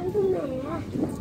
ตรงไหนอะ